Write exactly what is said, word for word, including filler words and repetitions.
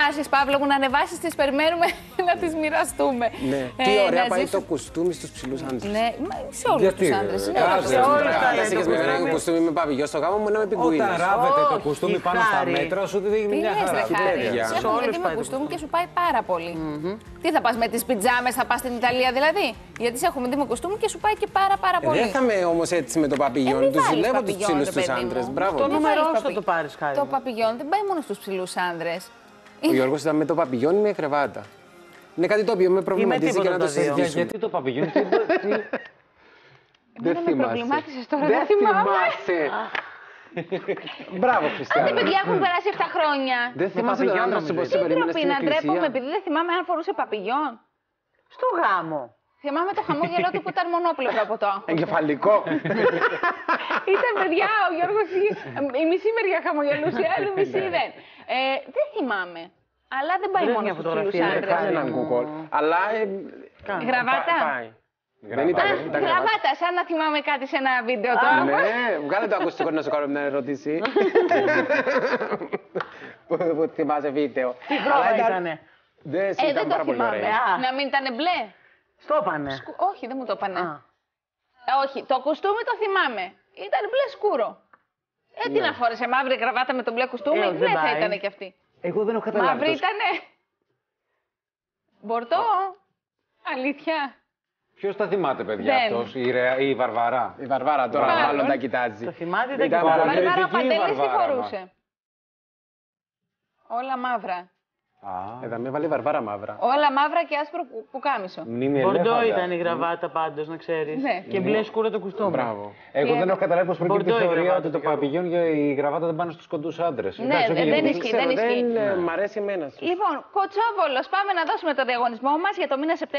προτάσεις, Παύλο μου, να ανεβάσεις τις, περιμένουμε να τις μοιραστούμε. Ναι. Ε, Τι ωραία να πάει ζήσουν- το κουστούμι στους ψηλούς άντρες. Ναι, μα σε όλους τους άντρες. είναι ε, όλα σε τους όλους άντρες. τα Αν λέει, είχες το με ένα κουστούμι. κουστούμι με παπηγιό στο γάμο μου, να με Όταν πιγκουίνες. ράβεται το Όχι, κουστούμι πάνω στα χάρη. μέτρα σου, δεν δίνει Τι μια λες, ρε χαρά. Χάρη, παιδιά. σε Σε έχουμε όλους δει με πάει το κουστούμι και σου πάει πάρα πολύ. Τι θα πας με τις πιτζάμες, θα πας στην Ιταλία δηλαδή? Γιατί σε έχουμε δει με κουστούμι και σου πάει και πάρα πάρα Ε, πολύ. Δεν θα είμαι όμως έτσι με το Ε, παπηγιόν. μην Τους βάλεις ζηλεύω τους παπηγιόν, ψηλούς ρε τους παιδί μου. άντρες. Μπράβο. Το Μην νούμερό βάλεις σου θα παπη- το πάρεις, Χάρη. Το παπηγιόν δεν πάει μόνο στους ψηλούς άντρες. Ο Γιώργος ήταν με το παπηγιόν ή με κρεβάτα. Είναι κάτι το οποίο με προβληματίζει και τίποτα να το τα δύο. Για- συζητήσουμε. Γιατί το παπηγιόν, τι- τι- Εμένα με προβλημάτισες τώρα, Δεν δεν θυμάμαι. θυμάσαι. Μπράβο, Άντε, Χριστιανά. παιδιά, έχουν περάσει επτά χρόνια. Δεν θυμάσαι τον άντρα σου πως σε Τι περίμενε ντροπή στην να ντρέπομαι εκκλησία. επειδή δεν θυμάμαι αν φορούσε παπηγιόν. Στο γάμο. Θυμάμαι το χαμόγελό του που ήταν μονόπλευρο από το άγχος. Εγκεφαλικό. Ήταν παιδιά, ο Γιώργος η, η μισή μεριά χαμογελούσε, η άλλη μισή δεν. Ε, δεν θυμάμαι. Αλλά δεν πάει Βρες μόνο μια στους φωτογραφία, ψηλούς ρε, άντρες. Κάνε έναν Google. Αλλά. ε, Γραβάτα. πά- πάει. Δεν ήταν. Α, ήταν γραβάτα. γραβάτα, σαν να θυμάμαι κάτι σε ένα βίντεο τώρα. Ναι, βγάλε το ακουστικό να σου κάνω μια ερώτηση. Που που θυμάσαι βίντεο. Τι Αλλά χρώμα ήταν- ήτανε. Δεν, εσύ Ε, ήταν δεν το πάρα πολύ θυμάμαι. ωραία. Α. Να μην ήταν μπλε. Στο πάνε. Σκου- Όχι, δεν μου το είπανε. Α. Ε, όχι, το κουστούμι το θυμάμαι. Ήταν μπλε σκούρο. Ε, τι να φόρεσε μαύρη γραβάτα με το μπλε κουστούμι, Ε, μπλε δεν θα πάει. ήταν και αυτή. Εγώ δεν έχω καταλάβει. Μαύρη το- ήτανε. Μπορτό. Αλήθεια. Ποιος τα θυμάται, παιδιά, Δεν. αυτός, η, Ρεα- η Βαρβαρά. Η Βαρβάρα τώρα Μάλλον. μάλλον τα κοιτάζει. Το θυμάται δεν Ήταν κοιτάω. πολύ Βαρβάρα. Βαρβάρα κριτική η Παντελής τι Βαρβάρα, φορούσε. Όλα μαύρα. Α, Εδώ με βάλει Βαρβάρα μαύρα. Όλα μαύρα και άσπρο που, που κάμισο. μνήμη Μπορντό ελέφαντα. ήταν η γραβάτα πάντως, να ξέρεις. Ναι. Και μπλε σκούρο το κουστούμι. Μπράβο. Εγώ Τι δεν έχω καταλάβει πώς προκύπτει η Μπορντό η θεωρία γραβάτα ότι το του Γιώργου. παπηγιόν και η γραβάτα δεν πάνε στους κοντούς άντρες. Ναι, Εντάξει, όχι, δεν γιατί- ισχύει, Ξέρω, δεν ισχύει. δεν ε, μ' αρέσει εμένα. Λοιπόν, Κοτσόβολος, πάμε να δώσουμε το διαγωνισμό μας για το μήνα Σεπτέμβριο.